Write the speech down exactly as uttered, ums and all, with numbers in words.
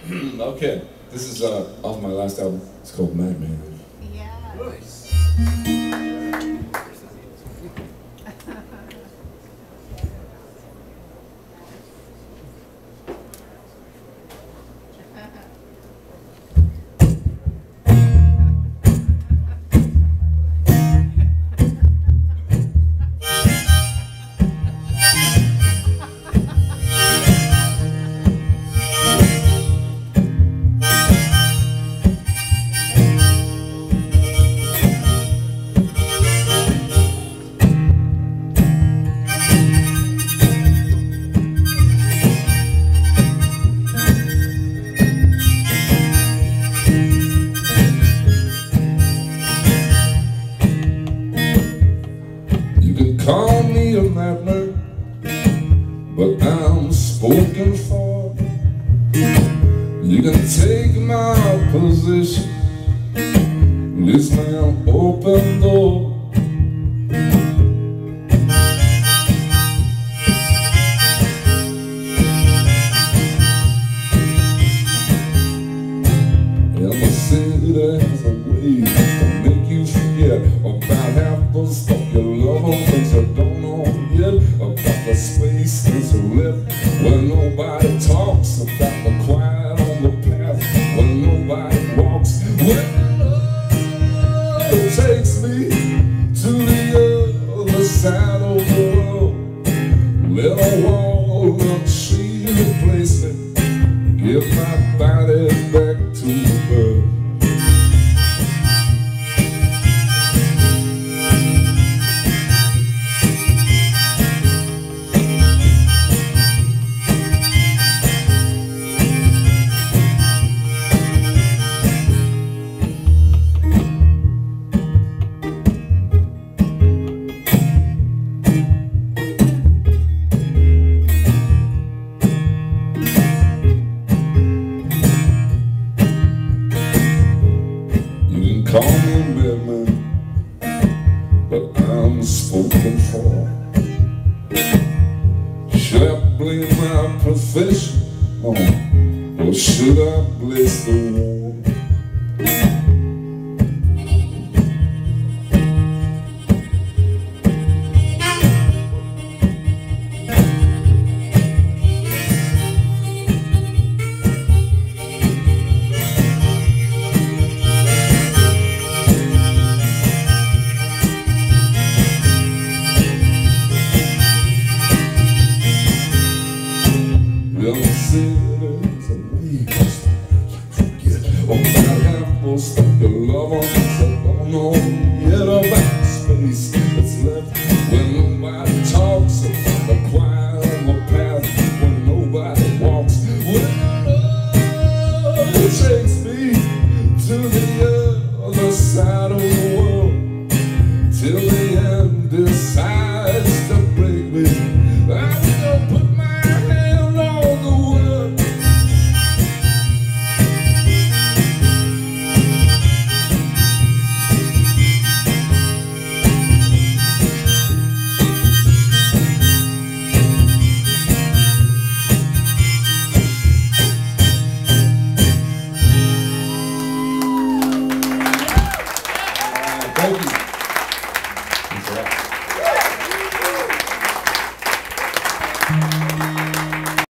Okay, this is uh, off my last album. It's called Madman. Yeah. Nice. Call me a madman, but I'm spoken for. You can take my position, this man open door. And the city has a way to make you forget about half the stuff you love, things you don't know yet, about the spaces you live where nobody talks, about the quiet on the path where nobody walks. When love takes me to the other side of the world, let a wall of tree replace me, give my body back to the world. Call me a madman, but I'm spoken for. Should I blame my profession, oh, or should I bless the war? Young sinners and we forget about half most of the love on